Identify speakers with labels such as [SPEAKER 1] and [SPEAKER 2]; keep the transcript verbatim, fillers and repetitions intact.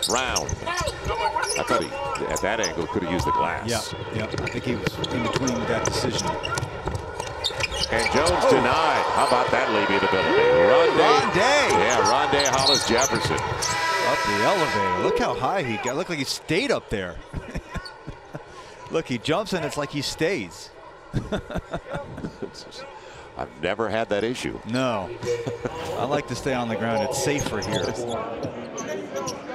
[SPEAKER 1] Round. I thought he, at that angle, could have used the glass.
[SPEAKER 2] Yeah, yeah. I think he was in between that decision.
[SPEAKER 1] And Jones oh. denied. How about that leabiability? Rondae.
[SPEAKER 2] Rondae.
[SPEAKER 1] Yeah, Rondae Hollis-Jefferson.
[SPEAKER 2] Up the elevator. Look how high he got. Looked like he stayed up there. Look, he jumps and it's like he stays.
[SPEAKER 1] I've never had that issue.
[SPEAKER 2] No. I like to stay on the ground. It's safer here.